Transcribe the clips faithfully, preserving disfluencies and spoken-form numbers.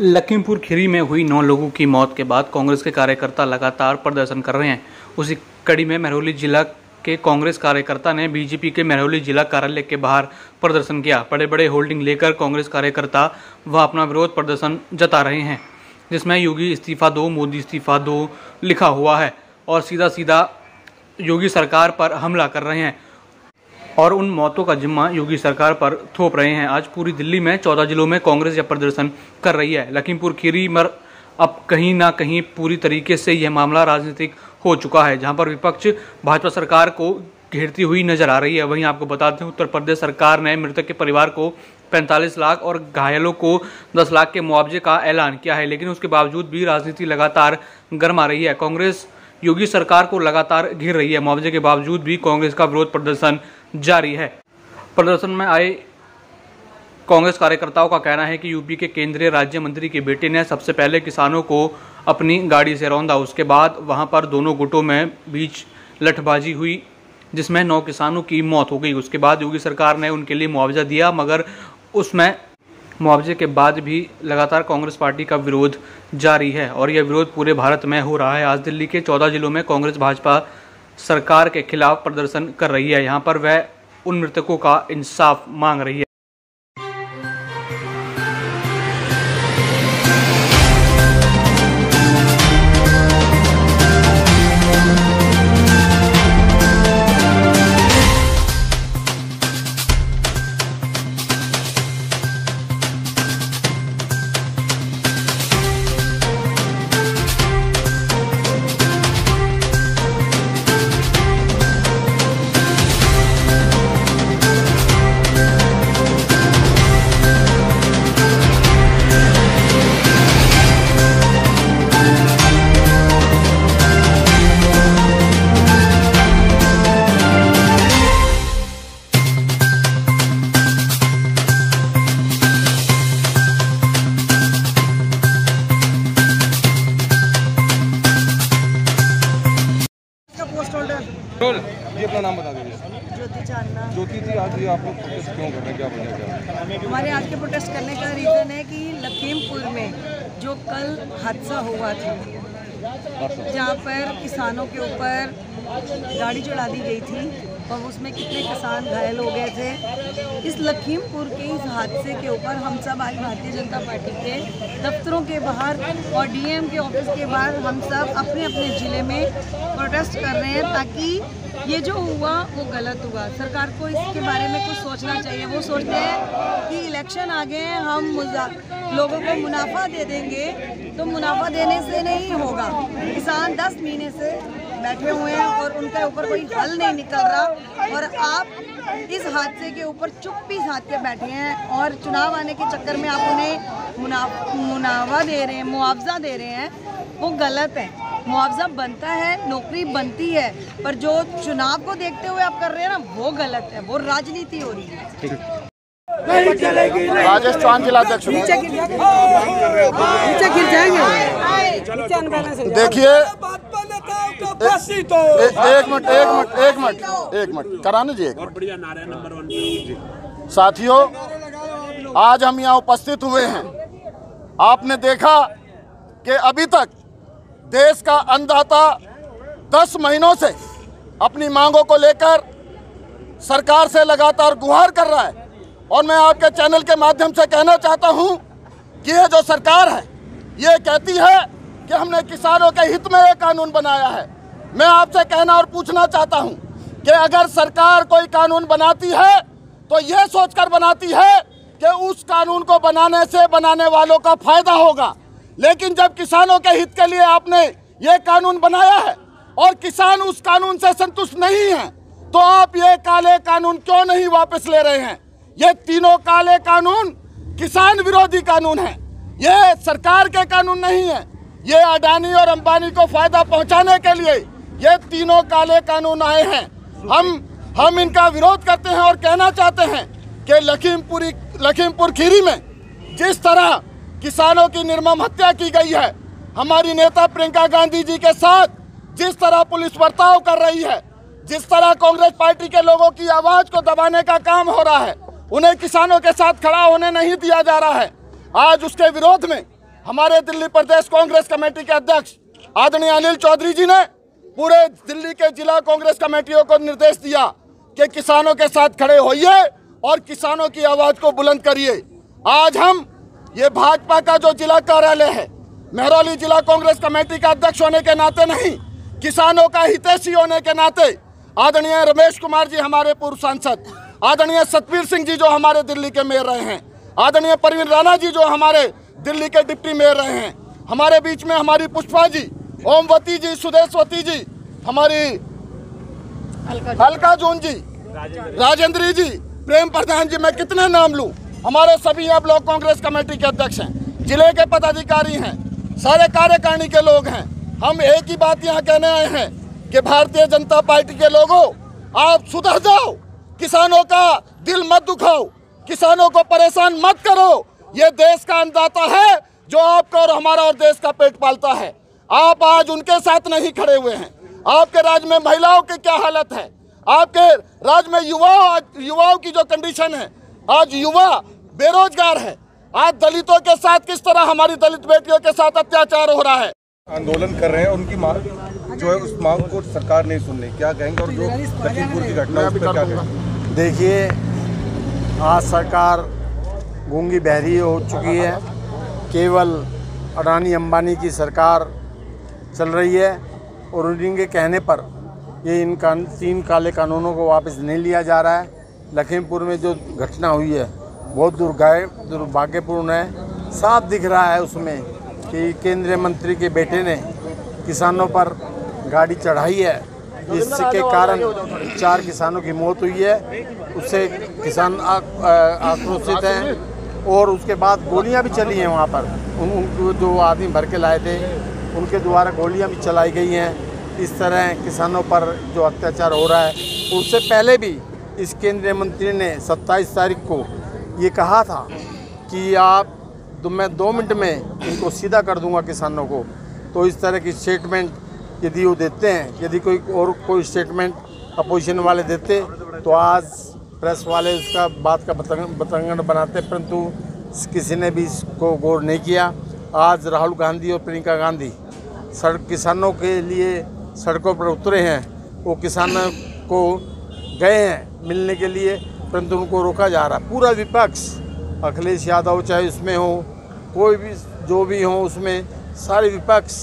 लखीमपुर खीरी में हुई नौ लोगों की मौत के बाद कांग्रेस के कार्यकर्ता लगातार प्रदर्शन कर रहे हैं। उसी कड़ी में महरौली जिला के कांग्रेस कार्यकर्ता ने बीजेपी के महरौली जिला कार्यालय के बाहर प्रदर्शन किया। बड़े बड़े होल्डिंग लेकर कांग्रेस कार्यकर्ता वह अपना विरोध प्रदर्शन जता रहे हैं, जिसमें योगी इस्तीफा दो, मोदी इस्तीफा दो लिखा हुआ है और सीधा सीधा योगी सरकार पर हमला कर रहे हैं और उन मौतों का जिम्मा योगी सरकार पर थोप रहे हैं। आज पूरी दिल्ली में चौदह जिलों में कांग्रेस यह प्रदर्शन कर रही है। लखीमपुर खीरी में अब कहीं ना कहीं पूरी तरीके से यह मामला राजनीतिक हो चुका है, जहां पर विपक्ष भाजपा सरकार को घेरती हुई नजर आ रही है। वहीं आपको बता दें, उत्तर प्रदेश सरकार ने मृतक के परिवार को पैंतालीस लाख और घायलों को दस लाख के मुआवजे का ऐलान किया है, लेकिन उसके बावजूद भी राजनीति लगातार गर्मा रही है। कांग्रेस योगी सरकार को लगातार घेर रही है। मुआवजे के बावजूद भी कांग्रेस का विरोध प्रदर्शन जारी है। प्रदर्शन में आए कांग्रेस कार्यकर्ताओं का कहना है कि यूपी के केंद्रीय राज्य मंत्री के बेटे ने सबसे पहले किसानों को अपनी गाड़ी से रौंदा। उसके बाद वहां पर दोनों गुटों में बीच लठबाजी हुई, जिसमें नौ किसानों की मौत हो गई। उसके बाद योगी सरकार ने उनके लिए मुआवजा दिया, मगर उसमें मुआवजे के बाद भी लगातार कांग्रेस पार्टी का विरोध जारी है और यह विरोध पूरे भारत में हो रहा है। आज दिल्ली के चौदह जिलों में कांग्रेस भाजपा सरकार के खिलाफ प्रदर्शन कर रही है। यहाँ पर वह उन मृतकों का इंसाफ मांग रही है। जी अपना नाम बता दीजिए। ज्योति चांदना। ज्योति जी, आज ये आप लोग प्रोटेस्ट क्यों कर रहे हैं, क्या वजह क्या है? हमारे आज के प्रोटेस्ट करने का रीज़न है कि लखीमपुर में जो कल हादसा हुआ था, जहाँ पर किसानों के ऊपर गाड़ी चढ़ा दी गई थी और उसमें कितने किसान घायल हो गए थे, इस लखीमपुर के इस हादसे के ऊपर हम सब आज भारतीय जनता पार्टी के दफ्तरों के बाहर और डीएम के ऑफिस के बाहर हम सब अपने अपने ज़िले में प्रोटेस्ट कर रहे हैं, ताकि ये जो हुआ वो गलत हुआ। सरकार को इसके बारे में कुछ सोचना चाहिए। वो सोचते हैं कि इलेक्शन आ गए हैं, हम लोगों को मुनाफा दे देंगे, तो मुनाफा देने से नहीं होगा। किसान दस महीने से बैठे हुए हैं और उनके ऊपर कोई हल नहीं निकल रहा और आप इस हादसे के ऊपर चुप्पी साध के बैठे हैं और चुनाव आने के चक्कर में आप उन्हें मुनाफ मुनाफा दे रहे हैं, मुआवजा दे रहे हैं, वो गलत है। मुआवजा बनता है, नौकरी बनती है, पर जो चुनाव को देखते हुए आप कर रहे हैं ना, वो गलत है, वो राजनीति हो रही है। राजेश चौहान जिलाध्यक्ष। नीचे गिर जाएंगे। देखिए, एक मिनट एक मिनट एक मिनट एक मिनट कराने जी। साथियों, आज हम यहाँ उपस्थित हुए हैं। आपने देखा कि अभी तक देश का अन्नदाता दस महीनों से अपनी मांगों को लेकर सरकार से लगातार गुहार कर रहा है और मैं आपके चैनल के माध्यम से कहना चाहता हूं कि ये जो सरकार है, ये कहती है कि हमने किसानों के हित में ये कानून बनाया है। मैं आपसे कहना और पूछना चाहता हूं कि अगर सरकार कोई कानून बनाती है तो ये सोचकर बनाती है कि उस कानून को बनाने से बनाने वालों का फायदा होगा, लेकिन जब किसानों के हित के लिए आपने ये कानून बनाया है और किसान उस कानून से संतुष्ट नहीं है, तो आप ये काले कानून क्यों नहीं वापस ले रहे हैं? ये तीनों काले कानून किसान विरोधी कानून हैं। ये सरकार के कानून नहीं है। ये अडानी और अंबानी को फायदा पहुंचाने के लिए ये तीनों काले कानून आए हैं। हम हम इनका विरोध करते हैं और कहना चाहते हैं कि लखीमपुरी लखीमपुर खीरी में जिस तरह किसानों की निर्मम हत्या की गई है, हमारी नेता प्रियंका गांधी जी के साथ जिस तरह पुलिस बर्ताव कर रही है, जिस तरह कांग्रेस पार्टी के लोगों की आवाज को दबाने का काम हो रहा है, उन्हें किसानों के साथ खड़ा होने नहीं दिया जा रहा है। आज उसके विरोध में हमारे दिल्ली प्रदेश कांग्रेस कमेटी के अध्यक्ष आदरणीय अनिल चौधरी जी ने पूरे दिल्ली के जिला कांग्रेस कमेटियों को निर्देश दिया कि किसानों के साथ खड़े होइए और किसानों की आवाज को बुलंद करिए। आज हम ये भाजपा का जो जिला कार्यालय है, महरौली जिला कांग्रेस कमेटी का अध्यक्ष होने के नाते नहीं, किसानों का हितैषी होने के नाते आदरणीय रमेश कुमार जी हमारे पूर्व सांसद, आदरणीय सतवीर सिंह जी जो हमारे दिल्ली के मेयर रहे हैं, आदरणीय परवीन राणा जी जो हमारे दिल्ली के डिप्टी मेयर रहे हैं, हमारे बीच में हमारी पुष्पा जी, ओमवती जी, सुदेशवती जी, हमारी अलका जून जी, राजेंद्री जी, प्रेम प्रधान जी, मैं कितने नाम लूं। हमारे सभी यहाँ ब्लॉक कांग्रेस कमेटी के अध्यक्ष हैं, जिले के पदाधिकारी हैं, सारे कार्यकारिणी के लोग हैं। हम एक ही बात यहाँ कहने आए हैं कि भारतीय जनता पार्टी के लोगों, आप सुधर जाओ, किसानों का दिल मत दुखाओ, किसानों को परेशान मत करो। ये देश का अन्नदाता है जो आपका और हमारा और देश का पेट पालता है। आप आज उनके साथ नहीं खड़े हुए हैं। आपके राज्य में महिलाओं की क्या हालत है, आपके राज्य में युवाओं युवाओं की जो कंडीशन है, आज युवा बेरोजगार है। आज दलितों के साथ किस तरह हमारी दलित बेटियों के साथ अत्याचार हो रहा है। आंदोलन कर रहे हैं, उनकी मांग जो है उस मांग को सरकार नहीं सुन रही, क्या कहेंगे? और जो लखीमपुर की घटना उस पर क्या कहेंगे? देखिए, आज सरकार गूंगी बहरी हो चुकी है। केवल अडानी अंबानी की सरकार चल रही है और उन्हीं के कहने पर ये इन कान, तीन काले कानूनों को वापस नहीं लिया जा रहा है। लखीमपुर में जो घटना हुई है बहुत दुर्भाग्य दुर्भाग्यपूर्ण है। साफ दिख रहा है उसमें कि केंद्रीय मंत्री के बेटे ने किसानों पर गाड़ी चढ़ाई है, जिसके कारण चार किसानों की मौत हुई है। उससे किसान आक्रोशित हैं और उसके बाद गोलियां भी चली हैं वहाँ पर। उन उनको जो आदमी भर के लाए थे उनके द्वारा गोलियां भी चलाई गई हैं। इस तरह किसानों पर जो अत्याचार हो रहा है, उससे पहले भी इस केंद्रीय मंत्री ने सत्ताईस तारीख को ये कहा था कि आप तो मैं दो मिनट में इनको सीधा कर दूंगा किसानों को। तो इस तरह की स्टेटमेंट यदि वो देते हैं, यदि कोई और कोई स्टेटमेंट अपोजिशन वाले देते तो आज प्रेस वाले उसका बात का बतंगड़ बनाते, परंतु किसी ने भी इसको गौर नहीं किया। आज राहुल गांधी और प्रियंका गांधी सड़क किसानों के लिए सड़कों पर उतरे हैं। वो किसानों को गए हैं मिलने के लिए, परंतु उनको रोका जा रहा है। पूरा विपक्ष, अखिलेश यादव चाहे उसमें हो, कोई भी जो भी हो उसमें, सारे विपक्ष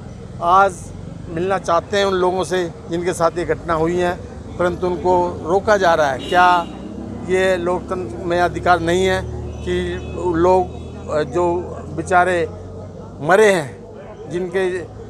आज मिलना चाहते हैं उन लोगों से जिनके साथ ये घटना हुई है, परंतु उनको रोका जा रहा है। क्या ये लोकतंत्र में अधिकार नहीं है कि लोग जो बेचारे मरे हैं, जिनके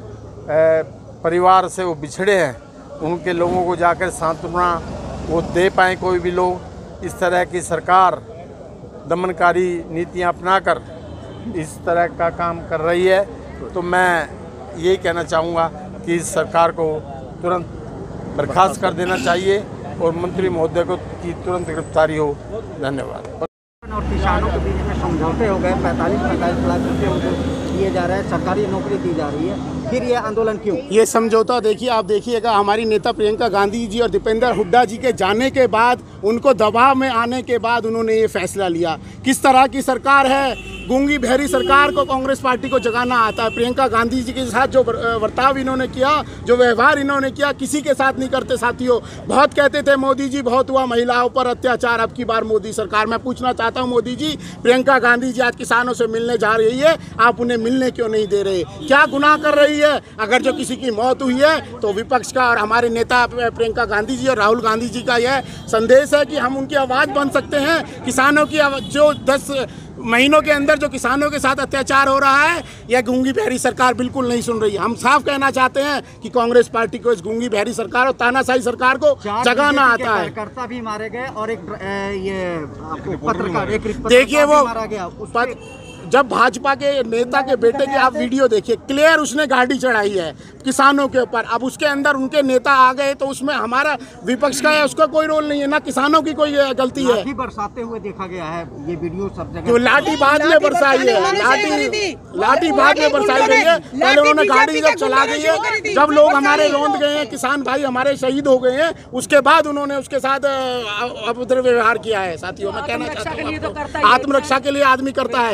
परिवार से वो बिछड़े हैं, उनके लोगों को जाकर सांत्वना वो दे पाएँ कोई भी लोग। इस तरह की सरकार दमनकारी नीतियां अपनाकर इस तरह का काम कर रही है, तो मैं यही कहना चाहूँगा कि इस सरकार को तुरंत बर्खास्त कर देना चाहिए और मंत्री महोदय को की तुरंत गिरफ्तारी हो। धन्यवाद। और किसानों के बीच में समझौते हो गए, पैंतालीस पैंतालीस लाख रुपये उनको दिए जा रहे हैं, सरकारी नौकरी दी जा रही है, फिर ये आंदोलन क्यों? ये समझौता देखिए, आप देखिएगा, हमारी नेता प्रियंका गांधी जी और दीपेंद्र हुड्डा जी के जाने के बाद, उनको दबाव में आने के बाद उन्होंने ये फैसला लिया। किस तरह की सरकार है, गूंगी बहरी सरकार को कांग्रेस पार्टी को जगाना आता है। प्रियंका गांधी जी के साथ जो बर्ताव इन्होंने किया, जो व्यवहार इन्होंने किया, किसी के साथ नहीं करते साथियों। बहुत कहते थे मोदी जी बहुत हुआ महिलाओं पर अत्याचार, अब की बार मोदी सरकार। मैं पूछना चाहता हूं मोदी जी, प्रियंका गांधी जी आज किसानों से मिलने जा रही है, आप उन्हें मिलने क्यों नहीं दे रहे? क्या गुनाह कर रही है? अगर जो किसी की मौत हुई है तो विपक्ष का और हमारे नेता प्रियंका गांधी जी और राहुल गांधी जी का यह संदेश है कि हम उनकी आवाज़ बन सकते हैं। किसानों की जो दस महीनों के अंदर जो किसानों के साथ अत्याचार हो रहा है, यह गूंगी बहरी सरकार बिल्कुल नहीं सुन रही है। हम साफ कहना चाहते हैं कि कांग्रेस पार्टी को इस गूंगी बहरी सरकार और तानाशाही सरकार को जगाना आता है। कार्यकर्ता भी मारे गए और एक ये आपको पत्रकार, एक देखिए वो मारा गया। जब भाजपा के नेता के बेटे की आप वीडियो देखिए, क्लियर उसने गाड़ी चढ़ाई है किसानों के ऊपर। अब उसके अंदर उनके नेता आ गए तो उसमें हमारा विपक्ष का है, उसका कोई रोल नहीं है, ना किसानों की कोई गलती है। लाठी बरसाते हुए देखा गया है, ये वीडियो सब जगह। जो लाठी बाद में बरसाई है, लाठी लाठी बाद में बरसाई गई है, पहले उन्होंने गाड़ी जब चला गई है, जब लोग हमारे रौंद गए हैं, किसान भाई हमारे शहीद हो गए हैं, उसके बाद उन्होंने उसके साथ अभद्र व्यवहार किया है। साथियों, मैं कहना चाहता हूँ आत्मरक्षा के लिए आदमी करता है और इस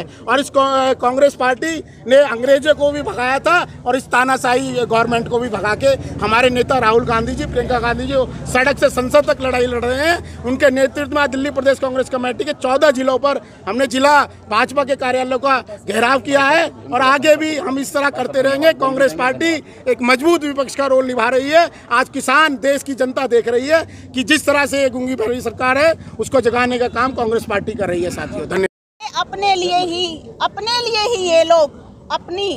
उस कांग्रेस पार्टी ने अंग्रेजों को भी भगाया था और इस तानाशाही गवर्नमेंट को भी भगा के हमारे नेता राहुल गांधी जी, प्रियंका गांधी जी सड़क से संसद तक लड़ाई लड़ रहे हैं। उनके नेतृत्व में दिल्ली प्रदेश कांग्रेस कमेटी के चौदह जिलों पर हमने जिला भाजपा के कार्यालयों का घेराव किया है और आगे भी हम इस तरह करते रहेंगे। कांग्रेस पार्टी एक मजबूत विपक्ष का रोल निभा रही है। आज किसान, देश की जनता देख रही है कि जिस तरह से ये गूंगी बहरी सरकार है उसको जगाने का काम कांग्रेस पार्टी कर रही है। साथियों, धन्यवाद। अपने लिए ही अपने लिए ही ये लोग अपनी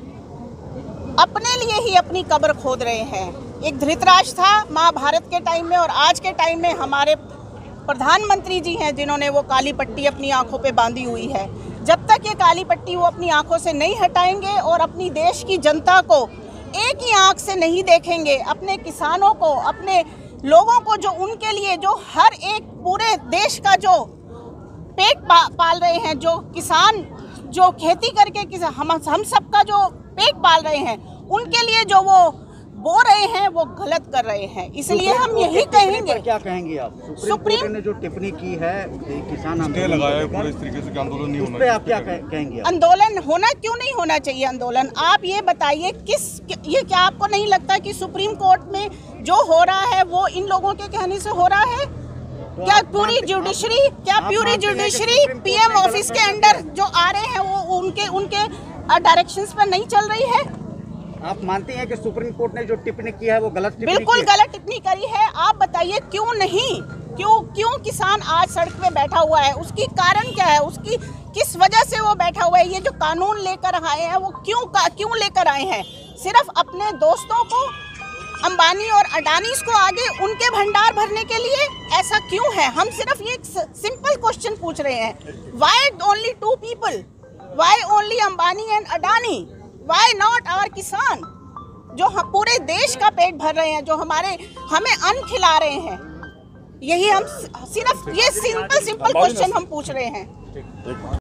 अपने लिए ही अपनी कब्र खोद रहे हैं। एक धृतराष्ट्र था महाभारत के टाइम में और आज के टाइम में हमारे प्रधानमंत्री जी हैं जिन्होंने वो काली पट्टी अपनी आंखों पे बांधी हुई है। जब तक ये काली पट्टी वो अपनी आंखों से नहीं हटाएंगे और अपनी देश की जनता को एक ही आंख से नहीं देखेंगे, अपने किसानों को, अपने लोगों को जो उनके लिए जो हर एक पूरे देश का जो पेट पा, पाल रहे हैं, जो किसान जो खेती करके हम हम सबका जो पेट पाल रहे हैं, उनके लिए जो वो बो रहे हैं वो गलत कर रहे हैं। इसलिए हम यही कहेंगे। क्या कहेंगे आप? सुप्रीम कोर्ट ने जो टिप्पणी की है किसान आंदोलन लगाया है पूरे इस तरीके से कि आंदोलन नहीं होना, आप क्या कहेंगे? आंदोलन होना क्यों नहीं होना चाहिए? आंदोलन आप ये बताइए, किस ये क्या आपको नहीं लगता कि सुप्रीम कोर्ट में जो हो रहा है वो इन लोगों के कहने से हो रहा है? क्या पूरी जुडिशरी क्या पूरी जुडिशरी पीएम ऑफिस के अंडर जो आ रहे हैं वो उनके उनके डायरेक्शंस पर नहीं चल रही है? आप मानते हैं कि सुप्रीम कोर्ट ने जो टिप्पणी की है वो गलत टिप्पणी बिल्कुल गलत टिप्पणी करी है। आप बताइए क्यों नहीं, क्यों क्यों किसान आज सड़क पे बैठा हुआ है? उसकी कारण क्या है? उसकी किस वजह से वो बैठा हुआ है? ये जो कानून लेकर आए हैं वो क्यों क्यों लेकर आए हैं? सिर्फ अपने दोस्तों को, अंबानी और अडानी को आगे उनके भंडार भरने के लिए? ऐसा क्यों है? हम सिर्फ ये सिंपल क्वेश्चन पूछ रहे हैं, why only two people, why only Ambani and Adani, why not our kisan जो हम पूरे देश का पेट भर रहे हैं, जो हमारे हमें अन्न खिला रहे हैं? यही हम सिर्फ ये सिंपल सिंपल क्वेश्चन हम पूछ रहे हैं।